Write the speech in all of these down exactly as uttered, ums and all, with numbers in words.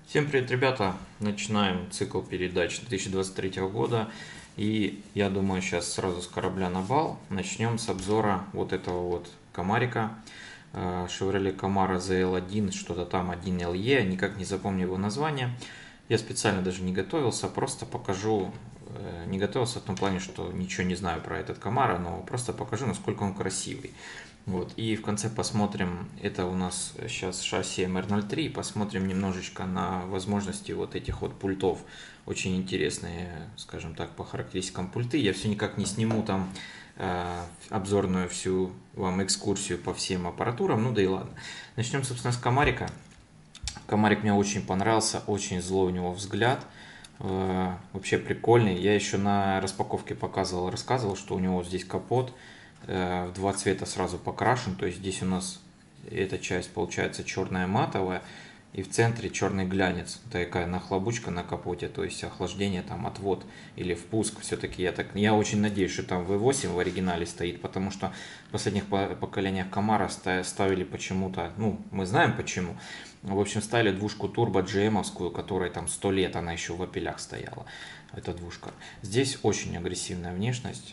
Всем привет, ребята! Начинаем цикл передач две тысячи двадцать третьего года. И я думаю, сейчас сразу с корабля на бал начнем с обзора вот этого вот комарика. Chevrolet Camaro зэ эл один, что-то там один эл и, никак не запомню его название. Я специально даже не готовился, просто покажу, не готовился в том плане, что ничего не знаю про этот Camaro, но просто покажу, насколько он красивый. Вот. И в конце посмотрим, это у нас сейчас шасси эм эр ноль три, посмотрим немножечко на возможности вот этих вот пультов. Очень интересные, скажем так, по характеристикам пульты. Я все никак не сниму там э, обзорную всю вам экскурсию по всем аппаратурам, ну да и ладно. Начнем, собственно, с комарика. Комарик мне очень понравился, очень злой у него взгляд. Э, вообще прикольный. Я еще на распаковке показывал, рассказывал, что у него здесь капот в два цвета сразу покрашен, то есть здесь у нас эта часть получается черная матовая, и в центре черный глянец, такая нахлобучка на капоте, то есть охлаждение, там отвод или впуск. Все-таки я так, я очень надеюсь, что там ви восемь в оригинале стоит, потому что в последних поколениях Camaro ставили почему-то, ну мы знаем почему, в общем ставили двушку турбо джи эм-овскую, которой там сто лет она еще в апелях стояла. Эта двушка. Здесь очень агрессивная внешность.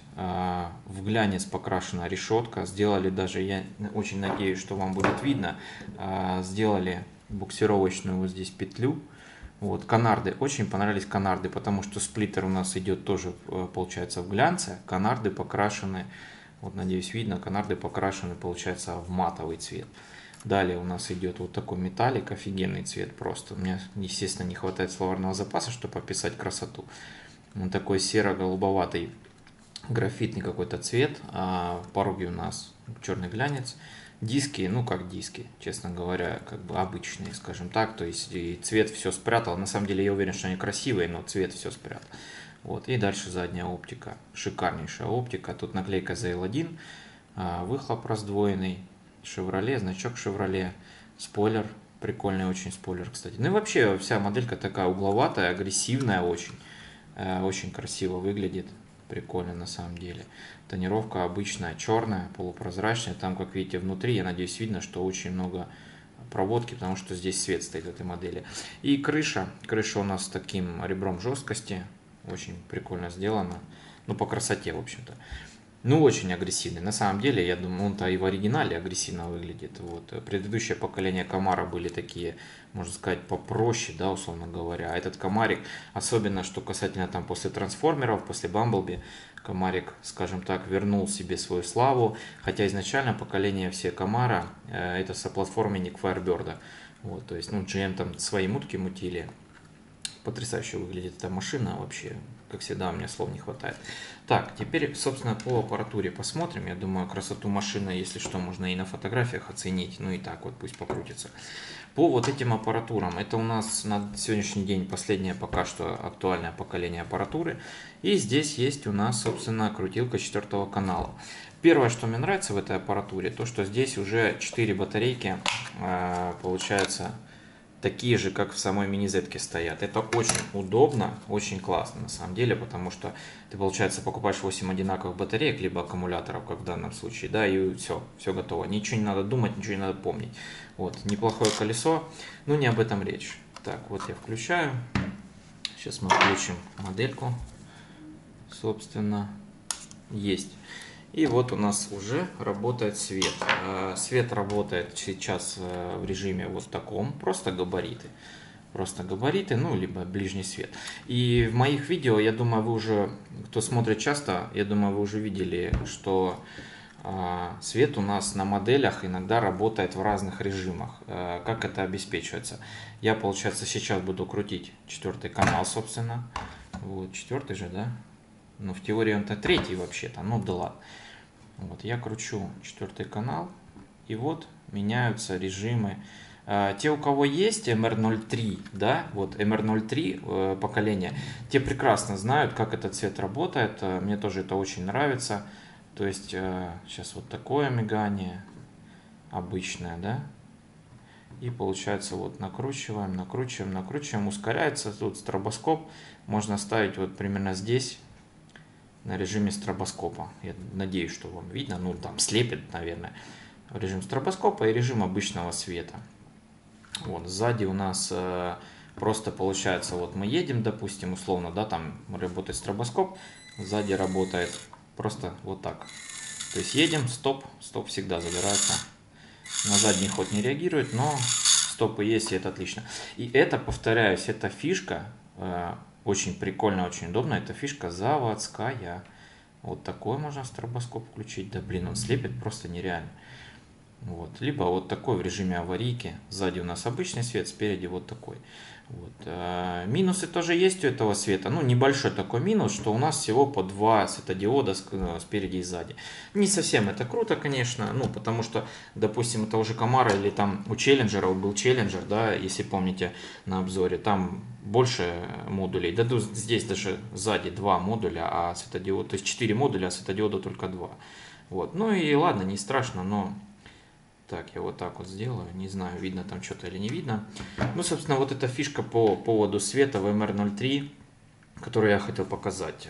В глянец покрашена решетка. Сделали даже, я очень надеюсь, что вам будет видно, сделали буксировочную вот здесь петлю. Вот, канарды. Очень понравились канарды, потому что сплиттер у нас идет тоже, получается, в глянце. Канарды покрашены, вот надеюсь видно, канарды покрашены, получается, в матовый цвет. Далее у нас идет вот такой металлик, офигенный цвет просто. У меня, естественно, не хватает словарного запаса, чтобы описать красоту. Он такой серо-голубоватый, графитный какой-то цвет. А пороги у нас черный глянец. Диски, ну как диски, честно говоря, как бы обычные, скажем так. То есть и цвет все спрятал. На самом деле я уверен, что они красивые, но цвет все спрятал. Вот. И дальше задняя оптика. Шикарнейшая оптика. Тут наклейка зэ эл один, выхлоп раздвоенный. Chevrolet, значок Chevrolet, спойлер, прикольный очень спойлер, кстати. Ну и вообще вся моделька такая угловатая, агрессивная очень, очень красиво выглядит, прикольно на самом деле. Тонировка обычная, черная, полупрозрачная, там, как видите, внутри, я надеюсь, видно, что очень много проводки, потому что здесь свет стоит в этой модели. И крыша, крыша у нас с таким ребром жесткости, очень прикольно сделана, ну по красоте, в общем-то. Ну, очень агрессивный. На самом деле, я думаю, он-то и в оригинале агрессивно выглядит. Вот. Предыдущее поколение Camaro были такие, можно сказать, попроще, да, условно говоря. А этот комарик, особенно, что касательно там после трансформеров, после Бамблби, комарик, скажем так, вернул себе свою славу. Хотя изначально поколение все Camaro, э, это соплатформенник Firebird. Вот, то есть, ну, джи эм там свои мутки мутили. Потрясающе выглядит эта машина вообще. Как всегда, у меня слов не хватает. Так, теперь, собственно, по аппаратуре посмотрим. Я думаю, красоту машины, если что, можно и на фотографиях оценить. Ну и так вот, пусть покрутится. По вот этим аппаратурам. Это у нас на сегодняшний день последнее пока что актуальное поколение аппаратуры. И здесь есть у нас, собственно, крутилка четвертого канала. Первое, что мне нравится в этой аппаратуре, то, что здесь уже четыре батарейки, получается, такие же, как в самой мини-зетке стоят. Это очень удобно, очень классно на самом деле, потому что ты, получается, покупаешь восемь одинаковых батареек, либо аккумуляторов, как в данном случае, да, и все, все готово. Ничего не надо думать, ничего не надо помнить. Вот, неплохое колесо, но не об этом речь. Так, вот я включаю. Сейчас мы включим модельку. Собственно, есть. И вот у нас уже работает свет. Свет работает сейчас в режиме вот таком, просто габариты. Просто габариты, ну, либо ближний свет. И в моих видео, я думаю, вы уже, кто смотрит часто, я думаю, вы уже видели, что свет у нас на моделях иногда работает в разных режимах. Как это обеспечивается? Я, получается, сейчас буду крутить четвертый канал, собственно. Вот, четвертый же, да? Ну, в теории он-то третий вообще-то, ну да ладно. Вот, я кручу четвертый канал, и вот меняются режимы. Те, у кого есть эм эр ноль три, да, вот эм эр ноль три э, поколение, те прекрасно знают, как этот цвет работает. Мне тоже это очень нравится. То есть, э, сейчас вот такое мигание, обычное, да. И получается, вот накручиваем, накручиваем, накручиваем, ускоряется. Тут стробоскоп можно ставить вот примерно здесь, на режиме стробоскопа. Я надеюсь, что вам видно. Ну, там слепит, наверное. Режим стробоскопа и режим обычного света. Вот, сзади у нас Просто получается, вот мы едем, допустим, условно, да, там работает стробоскоп, сзади работает просто вот так. То есть едем, стоп, стоп всегда забирается. На задний ход не реагирует, но стопы есть, и это отлично. И это, повторяюсь, эта фишка, э, очень прикольно, очень удобно, эта фишка заводская. Вот такой можно стробоскоп включить, да блин, он слепит просто нереально. Вот. Либо вот такой в режиме аварийки, сзади у нас обычный свет, спереди вот такой. Вот. А, минусы тоже есть у этого света, ну небольшой такой минус, что у нас всего по два светодиода спереди и сзади. Не совсем это круто, конечно, ну потому что, допустим, это уже Камара или там у Челленджера, был Челленджер, да, если помните на обзоре, там больше модулей, да, здесь даже сзади два модуля, а светодиод, то есть четыре модуля, а светодиода только два. Вот. Ну и ладно, не страшно, но... Так, я вот так вот сделаю, не знаю, видно там что-то или не видно. Ну, собственно, вот эта фишка по поводу света в эм эр ноль три, которую я хотел показать.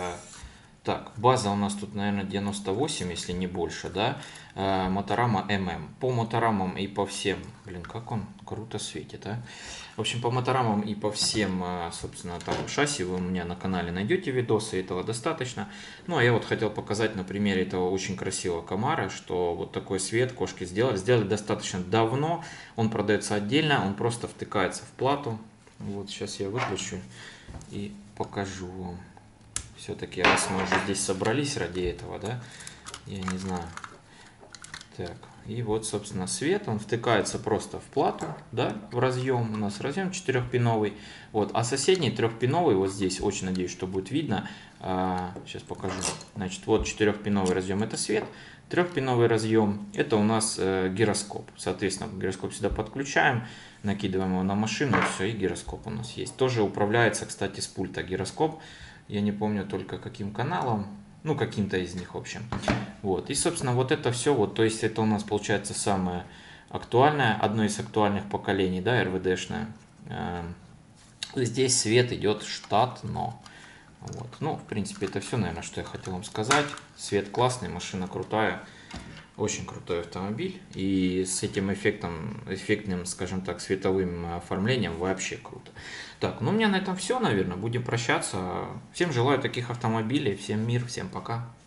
Так, база у нас тут, наверное, девяносто восемь, если не больше, да. Моторама эм эм. По моторамам и по всем... Блин, как он круто светит, а. В общем, по моторамам и по всем, собственно, там шасси вы у меня на канале найдете видосы, этого достаточно. Ну, а я вот хотел показать на примере этого очень красивого Камара, что вот такой свет кошки сделали. Сделали достаточно давно, он продается отдельно, он просто втыкается в плату. Вот, сейчас я выключу и покажу вам. Все-таки, раз мы уже здесь собрались ради этого, да, я не знаю. Так, и вот, собственно, свет, он втыкается просто в плату, да, в разъем. У нас разъем четырехпиновый. Вот, а соседний трехпиновый, вот здесь, очень надеюсь, что будет видно. А, сейчас покажу. Значит, вот четырехпиновый разъем, это свет. Трехпиновый разъем, это у нас э, гироскоп. Соответственно, гироскоп сюда подключаем, накидываем его на машину, все, и гироскоп у нас есть. Тоже управляется, кстати, с пульта гироскоп. Я не помню только каким каналом, ну каким-то из них в общем. Вот, и собственно вот это все, вот, то есть это у нас получается самое актуальное, одно из актуальных поколений, да, эр вэ дэ-шное. Здесь свет идет штатно. Вот. Ну, в принципе, это все, наверное, что я хотел вам сказать. Свет классный, машина крутая. Очень крутой автомобиль. И с этим эффектом, эффектным, скажем так, световым оформлением вообще круто. Так, ну у меня на этом все, наверное. Будем прощаться. Всем желаю таких автомобилей. Всем мир, всем пока.